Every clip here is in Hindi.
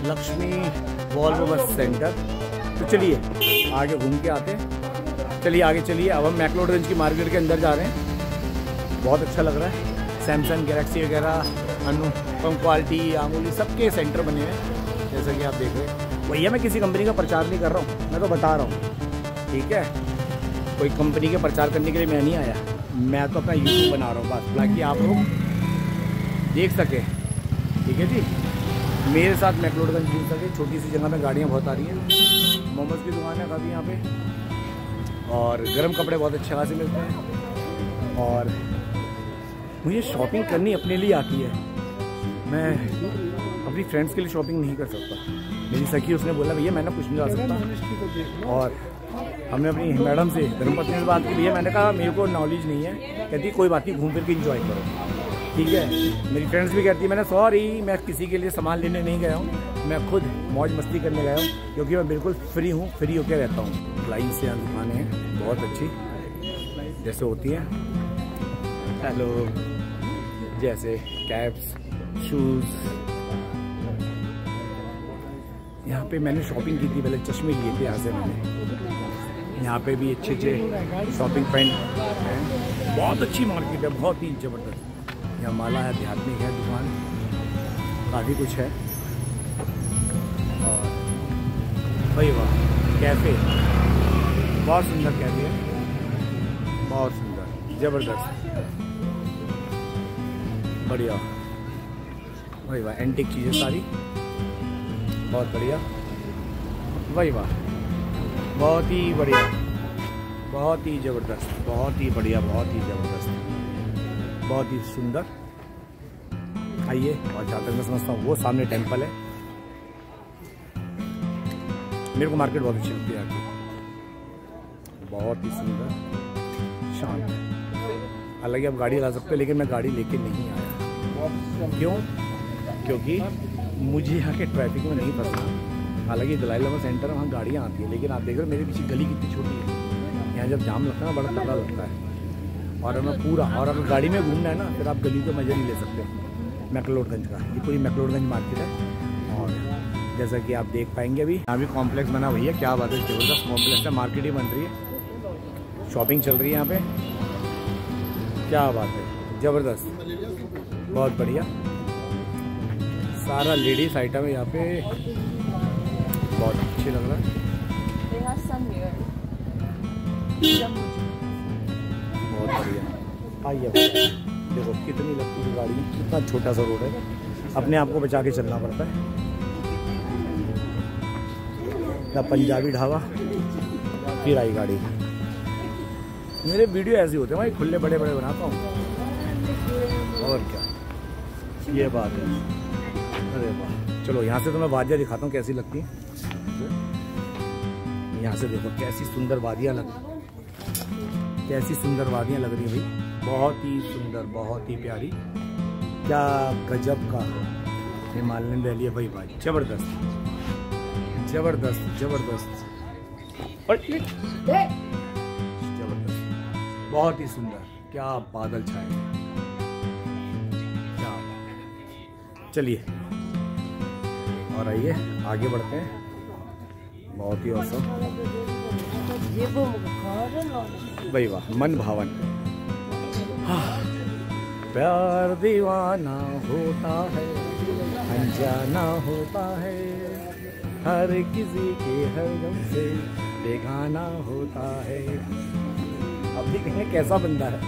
Lakshmi Volvo bus centre. तो चलिए आगे घूम के आते हैं। चलिए आगे चलिए। अब हम मैक्लोडगंज की मार्केट के अंदर जा रहे हैं। बहुत अच्छा लग रहा है। सैमसंग गैलेक्सी वगैरह अनुपम क्वालिटी आमूली सबके सेंटर बने हुए हैं जैसा कि आप देख रहे हैं। भैया मैं किसी कंपनी का प्रचार नहीं कर रहा हूँ, मैं तो बता रहा हूँ, ठीक है। कोई कंपनी के प्रचार करने के लिए मैं नहीं आया, मैं तो अपना यूट्यूब बना रहा हूँ बस, ताकि आप लोग देख सके, ठीक है जी। मेरे साथ मैक्लोडगंज घूम सके। छोटी सी जगह में गाड़ियाँ बहुत आ रही हैं। मोमोज की दुकान है काफ़ी यहाँ पे, और गर्म कपड़े बहुत अच्छे खासे मिलते हैं। और मुझे शॉपिंग करनी अपने लिए आती है, मैं अपनी फ्रेंड्स के लिए शॉपिंग नहीं कर सकता। मेरी सखी उसने बोला भैया मैं ना कुछ नहीं ला सकता, और हमने अपनी मैडम से धर्मपत्नी से बात की। भैया मैंने कहा मेरे को नॉलेज नहीं है। कहती कोई बात नहीं, घूम फिर के इंजॉय करो, ठीक है। मेरी फ्रेंड्स भी कहती है, मैंने सॉरी मैं किसी के लिए सामान लेने नहीं गया हूँ, मैं खुद मौज मस्ती करने गया हूँ, क्योंकि मैं बिल्कुल फ्री हूँ, फ्री होकर रहता हूँ। लाइन से यहाँ दुकानें हैं बहुत अच्छी जैसे होती हैं, हेलो जैसे कैप्स, शूज़। यहाँ पे मैंने शॉपिंग की थी, पहले चश्मे लिए थे यहाँ से मैंने। यहाँ पे भी अच्छे अच्छे शॉपिंग पॉइंट हैं। बहुत अच्छी मार्केट है, बहुत ही ज़बरदस्त। यहाँ माला है, आध्यात्मिक है दुकान, काफ़ी कुछ है। और भाई वाह कैफ़े, बहुत सुंदर कैफ़े है, बहुत सुंदर, ज़बरदस्त, बढ़िया। भाई वाह एंटीक चीज़ें सारी, बहुत बढ़िया। भाई वाह बहुत ही बढ़िया, बहुत ही ज़बरदस्त, बहुत ही बढ़िया, बहुत ही ज़बरदस्त, बहुत ही सुंदर। आइए, और जहाँ तक मैं समझता हूँ वो सामने टेंपल है। मेरे को मार्केट बहुत अच्छी लगती है यहाँ की, बहुत ही सुंदर, शांत। हालांकि आप गाड़ी ला सकते हो, लेकिन मैं गाड़ी लेके नहीं आया। क्यों? क्योंकि मुझे यहाँ के ट्रैफिक में नहीं फंसना। हालांकि दलाई लामा सेंटर में वहाँ गाड़ियाँ आती हैं, लेकिन आप देख रहे हो मेरे पीछे गली कितनी छोटी है। यहाँ जब जाम लगता है ना बड़ा तगड़ा लगता है। और हमें पूरा, और अगर गाड़ी में घूमना है ना फिर आप गली का मज़ा नहीं ले सकते। मैक्लोडगंज का ये पूरी मैक्लोडगंज मार्केट है। और जैसा कि आप देख पाएंगे अभी यहाँ भी कॉम्प्लेक्स बना हुई है। क्या बात है, जबरदस्त कॉम्प्लेक्स है, मार्केट ही बन रही है, शॉपिंग चल रही है यहाँ पे। क्या बात है, ज़बरदस्त, बहुत बढ़िया। सारा लेडीज आइटम है यहाँ पे, बहुत अच्छी लग रहा है। बहुत बढ़िया। आइए देखो कितनी लगती है गाड़ी, कितना छोटा सा रोड है, अपने आप को बचा के चलना पड़ता है। ना पंजाबी ढाबा, फिर आई गाड़ी। मेरे वीडियो ऐसे होते हैं भाई, खुले बड़े बड़े बनाता हूँ, और क्या ये बात है। अरे वाह, चलो यहाँ से तो मैं वादियाँ दिखाता हूँ कैसी लगती हैं। यहाँ से देखो कैसी सुंदर वादियाँ कैसी सुंदर वादियाँ लग रही है भाई, बहुत ही सुंदर, बहुत ही प्यारी। क्या गजब का हिमालयन वैली है भाई, भाई जबरदस्त, जबरदस्त, जबरदस्त, जबरदस्त, बहुत ही सुंदर। क्या बादल छाए हैं, क्या। चलिए और आइए आगे बढ़ते हैं, बहुत ही औसम भाई वाह, मन भावन। प्यार दीवाना होता है, अनजाना होता है, हर किसी के हर गम से बेगाना होता है। अब भी कहेंगे कैसा बंदा है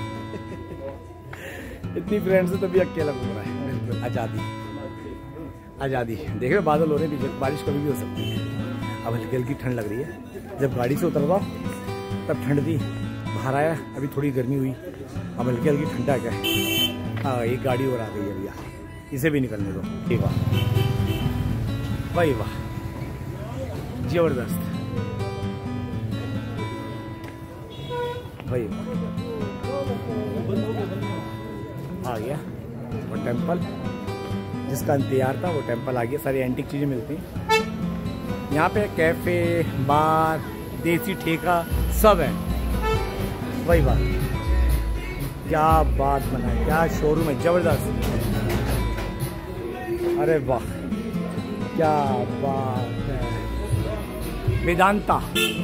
इतनी फ्रेंड से तभी अकेला घूम रहा है। बिल्कुल आज़ादी, आज़ादी। देख रहे बादल हो रहे हैं पीछे, बारिश कभी भी हो सकती है। अब हल्की हल्की ठंड लग रही है, जब गाड़ी से उतरवा तब ठंड थी, बाहर आया अभी थोड़ी गर्मी हुई, अब हल्की हल्की ठंडा क्या है। हाँ एक गाड़ी और आ गई है भैया, इसे भी निकलने दो। ठीक वाह भाई वाह, जबरदस्त भाई वाह। आ गया वो टेम्पल जिसका इंतजार था, वो टेम्पल आ गया। सारी एंटीक चीज़ें मिलती हैं यहाँ पे, कैफ़े, बार, देसी ठेका सब है। वही बात, क्या बात बना है, क्या शोरूम है, जबरदस्त। अरे वाह क्या बात है, वेदांता,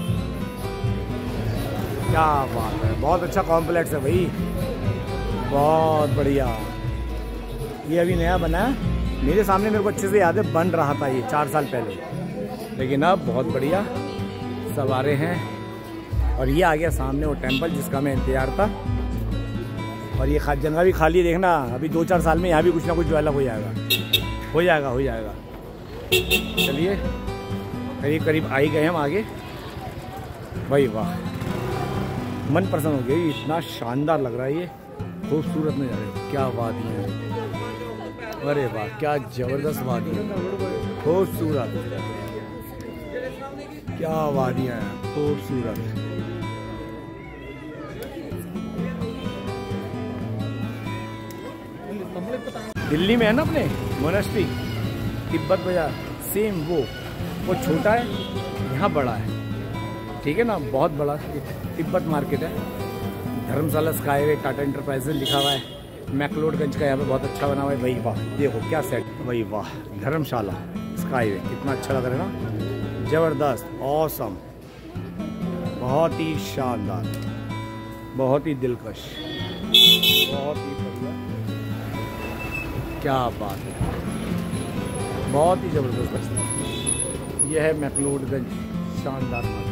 क्या बात है, बहुत अच्छा कॉम्प्लेक्स है भाई, बहुत बढ़िया। ये अभी नया बना है, मेरे सामने मेरे को अच्छे से याद है, बन रहा था ये 4 साल पहले, लेकिन अब बहुत बढ़िया सब आ रहे हैं। और ये आ गया सामने वो टेम्पल जिसका मैं इंतजार था। और ये जगह भी खाली है, देखना अभी 2-4 साल में यहाँ भी कुछ ना कुछ डेवलप हो जाएगा, हो जाएगा, हो जाएगा। चलिए करीब करीब आ ही गए हम आगे। भाई वाह, मन प्रसन्न हो गया, इतना शानदार लग रहा है, ये खूबसूरत नज़ारे, क्या वादी है, अरे वाह क्या जबरदस्त वादी है, खूबसूरत, क्या वादियाँ हैं, खूबसूरत। दिल्ली में है ना अपने मोनेस्ट्री, तिब्बत बाजार, सेम वो छोटा है, यहाँ बड़ा है, ठीक है ना, बहुत बड़ा तिब्बत मार्केट है। धर्मशाला स्काईवे टाटा इंटरप्राइजेज लिखा हुआ है, मैक्लोडगंज का यहाँ पे बहुत अच्छा बना हुआ है। भाई वाह, देखो क्या सेट, भाई वाह, धर्मशाला स्काईवे कितना अच्छा लग रहा है ना, जबरदस्त, ऑसम, बहुत ही शानदार, बहुत ही दिलकश, बहुत ही बढ़िया, क्या बात है, बहुत ही जबरदस्त बस्ती। यह है मैक्लोडगंज, शानदार मार्केट,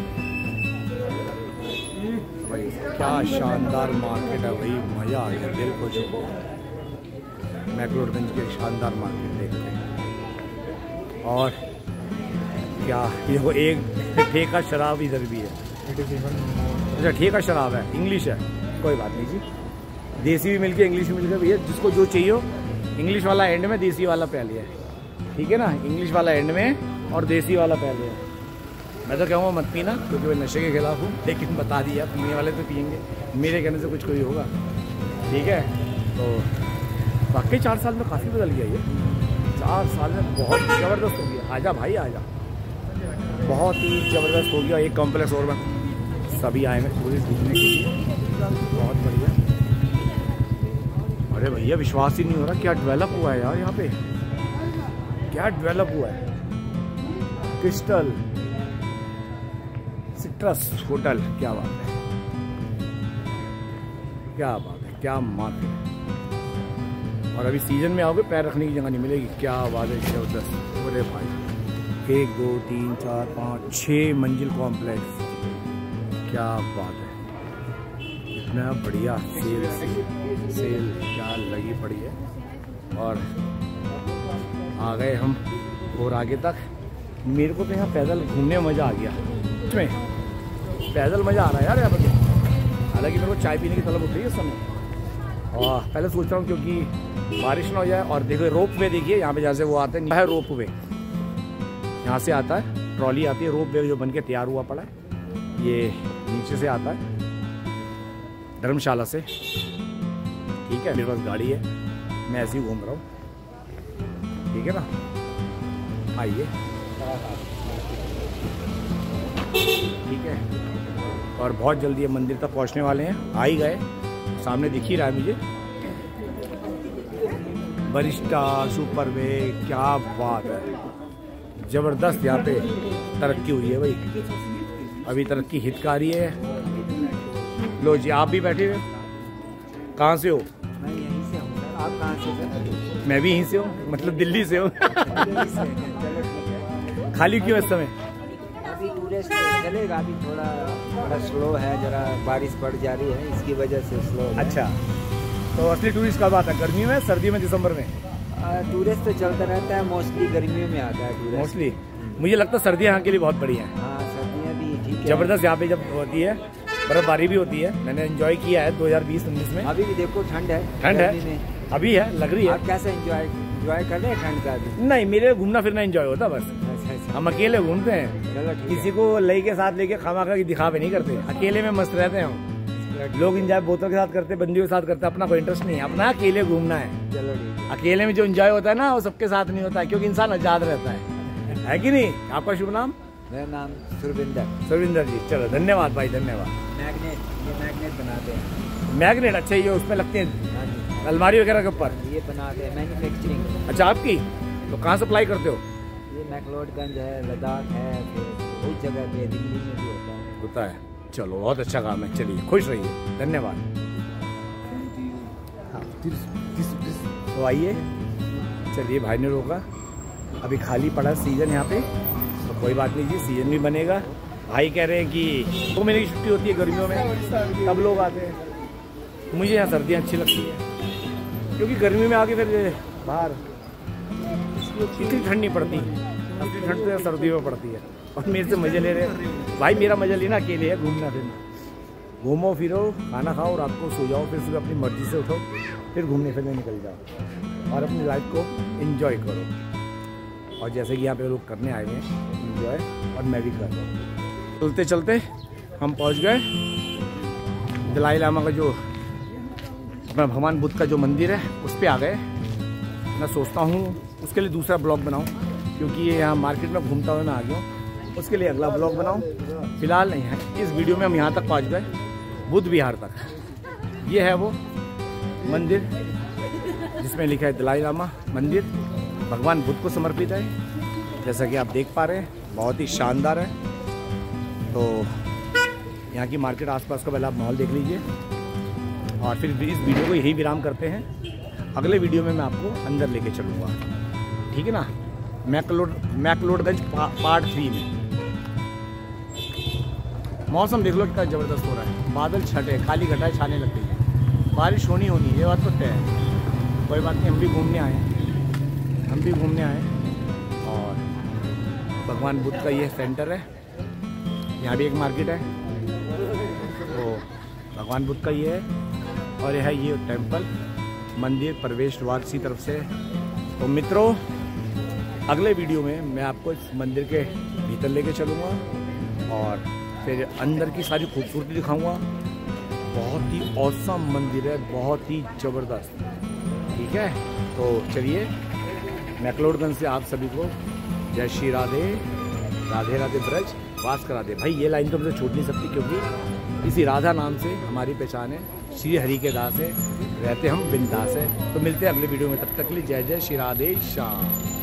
भाई क्या शानदार मार्केट है भाई, मज़ा आ गया, दिल खुश हो गया मैक्लोडगंज के शानदार मार्केट देख के। और क्या देखो, एक ठेका शराब इधर भी है, अच्छा ठेका शराब है, इंग्लिश है, कोई बात नहीं जी, देसी भी मिल के इंग्लिश भी मिल के भैया, जिसको जो चाहिए हो, इंग्लिश वाला एंड में, देसी वाला पहले है, ठीक है ना, इंग्लिश वाला एंड में और देसी वाला पहले है। मैं तो कहूँगा मत पीना, क्योंकि मैं नशे के खिलाफ हूँ, लेकिन बता दिया पीने वाले तो पियेंगे, मेरे कहने से कुछ कोई होगा, ठीक है। तो वाकई 4 साल में काफ़ी बदल गया ये, 4 साल में बहुत ज़बरदस्त हो गया। आजा भाई आजा, बहुत ही ज़बरदस्त हो गया। एक कॉम्प्लेक्स और बन, सभी आए हैं टूरिस्ट घूमने के लिए, बहुत बढ़िया। अरे भैया विश्वास ही नहीं हो रहा, क्या डेवलप हुआ है यार यहाँ पे, क्या डेवलप हुआ है। क्रिस्टल सिट्रस होटल, क्या बात है, क्या बात है, क्या मार्केट है। और अभी सीजन में आओगे पैर रखने की जगह नहीं मिलेगी, क्या बात है, जबरदस्त। अरे भाई 1 2 3 4 5 6 मंजिल कॉम्प्लेक्स, क्या बात है, इतना बढ़िया सेल क्या लगी पड़ी है। और आ गए हम और आगे तक। मेरे को तो यहाँ पैदल घूमने में मज़ा आ गया, इसमें पैदल मज़ा आ रहा है यार यहाँ पर। हालांकि मेरे को चाय पीने की तलब उठ रही है इस समय, और पहले सोच रहा हूँ क्योंकि बारिश ना हो जाए। और देखो रोप वे, देखिए यहाँ पे जैसे वो आते हैं, रोप वे यहाँ से आता है, ट्रॉली आती है, रोप वे जो बन के तैयार हुआ पड़ा है, ये नीचे से आता है धर्मशाला से, ठीक है। मेरे पास गाड़ी है, मैं ऐसे ही घूम रहा हूँ, ठीक है ना, आइए, ठीक है। और बहुत जल्दी ये मंदिर तक पहुँचने वाले हैं, आ ही गए, सामने दिख ही रहा है मुझे, बरिस्टा सुपर वे, क्या बात है, जबरदस्त। यहाँ पे तरक्की हुई है भाई, अभी तरक्की हितकारी है। लो जी, आप भी बैठे हुए, कहाँ से हो? मैं यहीं से हूँ सर, आप कहाँ से सर? मैं भी यहीं से हूँ, मतलब दिल्ली से हूँ। खाली क्यों इस समय? अभी टूरिस्ट चलेगा, अभी थोड़ा स्लो है, जरा बारिश पड़ जा रही है, इसकी वजह से स्लो है। अच्छा, तो असली टूरिस्ट कब आता है, गर्मी में, सर्दी में, दिसंबर में? टूरिस्ट तो चलता रहता है, मोस्टली गर्मियों में आता है टूरिस्ट। मोस्टली मुझे लगता है सर्दियाँ यहाँ के लिए बहुत बढ़िया है। हाँ, सर्दियाँ भी ठीक है, जबरदस्त। यहाँ पे जब होती है बर्फबारी भी होती है, मैंने एंजॉय किया है 2020-19 में। अभी भी देखो ठंड है, ठंड है अभी है, लग रही है। आप कैसे एंजॉय कर रहे हैं ठंड का? अभी नहीं, मेरे घूमना फिरना एंजॉय होता बस, अच्छा, हम अकेले घूमते हैं, चलो ठीक किसी को लेके साथ लेके खामा की दिखावे नहीं करते, अकेले में मस्त रहते हैं हम। लोग एंजॉय बोतों के साथ करते, बंदियों के साथ करते, अपना कोई इंटरेस्ट नहीं है, अपना अकेले घूमना है। चलो ठीक है। अकेले में जो एंजॉय होता है ना, वो सबके साथ नहीं होता है, क्योंकि इंसान आजाद रहता है कि नहीं? आपका शुभ नाम? मेरा नाम सुरविंदर। सुरविंदर जी, चलो धन्यवाद भाई, धन्यवाद। मैग्नेट, ये मैग्नेट बनाते हैं। मैग्नेट, अच्छा, ये उसमें लगते हैं अलमारी वगैरह के ऊपर, ये बनाते हैं, मैन्युफैक्चरिंग। अच्छा आपकी? तो कहाँ सप्लाई करते हो? ये मैक्लोडगंज है, लद्दाख है, फिर बहुत जगह पे दिल्ली में भी होता है। चलो बहुत अच्छा काम है, चलिए खुश रहिए, धन्यवाद। हाँ तो आइए, चलिए भाई ने रोका, अभी खाली पड़ा सीज़न यहाँ पे, तो कोई बात नहीं जी, सीज़न भी बनेगा। भाई कह रहे हैं कि 2 महीने की छुट्टी होती है गर्मियों में, तब लोग आते हैं। मुझे यहाँ सर्दियाँ अच्छी लगती है, क्योंकि गर्मी में आके फिर बाहर इतनी ठंड नहीं पड़ती, इतनी ठंड तो सर्दियों में पड़ती है। और मेरे से मज़े ले रहे हैं भाई, मेरा मज़ा लेना अकेले है, घूमना फिरना। घूमो फिरो, खाना खाओ, रात को सो जाओ, फिर सुबह अपनी मर्जी से उठो, फिर घूमने फिरने निकल जाओ और अपनी लाइफ को एंजॉय करो। और जैसे कि यहाँ पे लोग करने आए हैं एंजॉय, और मैं भी कर रहा हूँ। चलते चलते हम पहुँच गए दलाई लामा का जो अपना भगवान बुद्ध का जो मंदिर है उस पर आ गए। मैं सोचता हूँ उसके लिए दूसरा ब्लॉग बनाऊँ, क्योंकि ये यहाँ मार्केट में घूमता हुआ मैं आ गया हूँ, उसके लिए अगला ब्लॉग बनाऊँ। फिलहाल नहीं है, इस वीडियो में हम यहाँ तक पहुँच गए, बुद्ध विहार तक। ये है वो मंदिर जिसमें लिखा है दलाई लामा मंदिर, भगवान बुद्ध को समर्पित है। जैसा कि आप देख पा रहे हैं, बहुत ही शानदार है। तो यहाँ की मार्केट आसपास का पहले आप माहौल देख लीजिए, और फिर इस वीडियो को यही विराम करते हैं। अगले वीडियो में मैं आपको अंदर लेके चलूँगा, ठीक है ना, मैक्लोडगंज पार्ट 3 में। मौसम देख लो कितना ज़बरदस्त हो रहा है, बादल छटे, काली घटाएं छाने लग गई है, बारिश होनी ये बात तो तय है। कोई बात नहीं, हम भी घूमने आए, और भगवान बुद्ध का ये सेंटर है, यहाँ भी एक मार्केट है, तो भगवान बुद्ध का ये है, और यह है ये टेम्पल मंदिर, प्रवेश द्वार की तरफ से। तो मित्रों, अगले वीडियो में मैं आपको इस मंदिर के भीतर लेके चलूँगा और फिर अंदर की सारी खूबसूरती दिखाऊंगा। बहुत ही औसम मंदिर है, बहुत ही ज़बरदस्त, ठीक है। तो चलिए, मैक्लोडगंज से आप सभी को जय श्री राधे, राधे राधे ब्रज वास करा दे। भाई ये लाइन तो मुझे छूट नहीं सकती, क्योंकि इसी राधा नाम से हमारी पहचान है, श्री हरि के दास है, रहते हम बिंदास है। तो मिलते हैं अगले वीडियो में, तब तक के लिए जय जय श्री राधे श्याम।